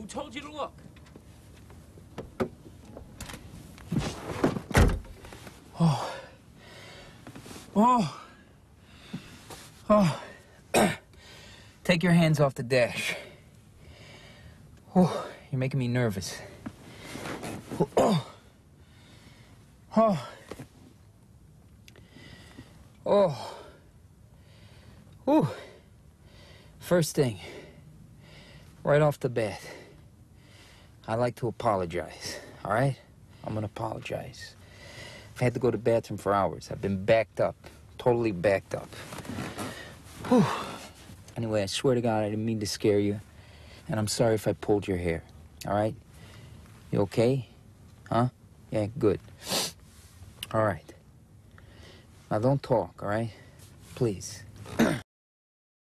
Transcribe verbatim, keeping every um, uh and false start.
told you to look? Oh. Oh. Oh. Take your hands off the dash. Oh, you're making me nervous. Oh. Oh. Oh. Oh. First thing, right off the bat, I'd like to apologize, all right? I'm gonna apologize. I've had to go to the bathroom for hours. I've been backed up, totally backed up. Whew. Anyway, I swear to God, I didn't mean to scare you, and I'm sorry if I pulled your hair, all right? You okay? Huh? Yeah, good. All right. Now, don't talk, all right? Please.